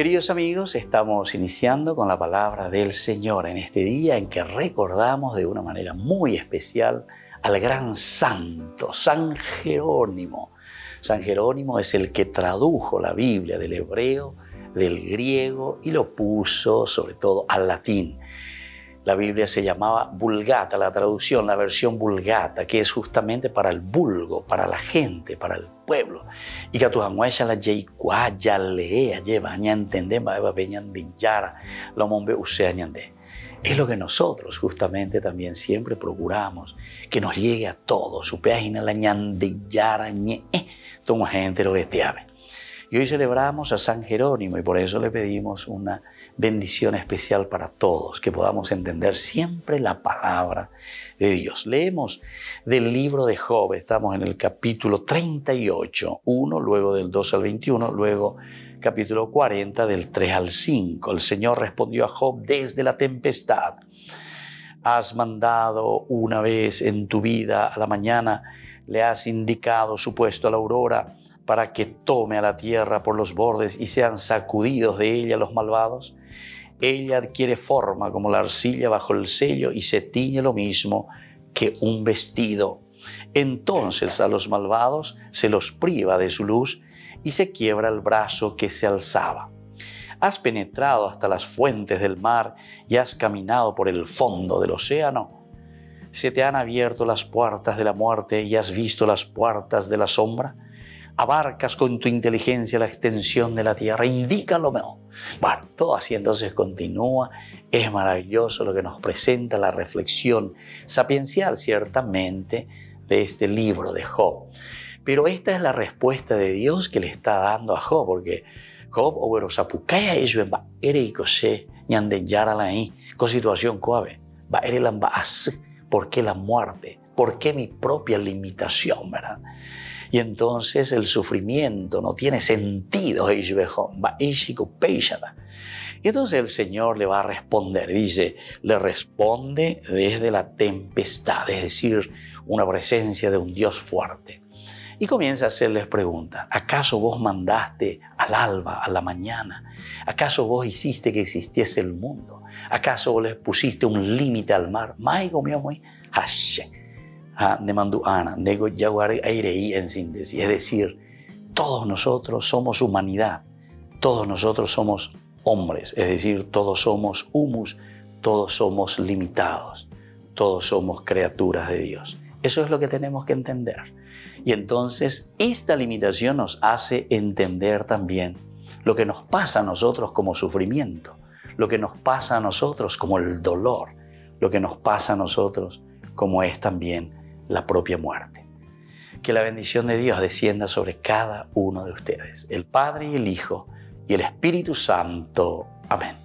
Queridos amigos, estamos iniciando con la palabra del Señor en este día en que recordamos de una manera muy especial al gran santo, San Jerónimo. San Jerónimo es el que tradujo la Biblia del hebreo, del griego y lo puso sobre todo al latín. La Biblia se llamaba Vulgata, la traducción, la versión Vulgata, que es justamente para el vulgo, para la gente, para el pueblo. Y que tu hanguesha la yeikua ya lea lleva aña entender va peñan dinjara lo mombe useañande. Es lo que nosotros justamente también siempre procuramos, que nos llegue a todos. Su página la ñandillara ñe, toma gente lo veteave. Y hoy celebramos a San Jerónimo y por eso le pedimos una bendición especial para todos, que podamos entender siempre la palabra de Dios. Leemos del libro de Job, estamos en el capítulo 38, 1, luego del 2 al 21, luego capítulo 40 del 3 al 5. El Señor respondió a Job desde la tempestad. Has mandado una vez en tu vida a la mañana, le has indicado su puesto a la aurora, para que tome a la tierra por los bordes y sean sacudidos de ella los malvados. Ella adquiere forma como la arcilla bajo el sello y se tiñe lo mismo que un vestido. Entonces a los malvados se los priva de su luz y se quiebra el brazo que se alzaba. Has penetrado hasta las fuentes del mar y has caminado por el fondo del océano. Se te han abierto las puertas de la muerte y has visto las puertas de la sombra. Abarcas con tu inteligencia la extensión de la tierra, indícalo mejor. Bueno, todo así entonces continúa. Es maravilloso lo que nos presenta la reflexión sapiencial, ciertamente, de este libro de Job. Pero esta es la respuesta de Dios que le está dando a Job, porque Job, o sapukaya ello va ereikose ñandeyara la ahí, con situación coave, va erelan va así. ¿Por qué la muerte? ¿Por qué mi propia limitación, verdad? Y entonces el sufrimiento no tiene sentido. Y entonces el Señor le va a responder. Dice, le responde desde la tempestad, es decir, una presencia de un Dios fuerte. Y comienza a hacerles preguntas. ¿Acaso vos mandaste al alba, a la mañana? ¿Acaso vos hiciste que existiese el mundo? ¿Acaso vos le pusiste un límite al mar? De Manduana, nego yaguar aireí en síntesis, es decir, todos nosotros somos humanidad, todos nosotros somos hombres, es decir, todos somos humus, todos somos limitados, todos somos criaturas de Dios. Eso es lo que tenemos que entender. Y entonces esta limitación nos hace entender también lo que nos pasa a nosotros como sufrimiento, lo que nos pasa a nosotros como el dolor, lo que nos pasa a nosotros como es también la propia muerte. Que la bendición de Dios descienda sobre cada uno de ustedes, el Padre y el Hijo y el Espíritu Santo. Amén.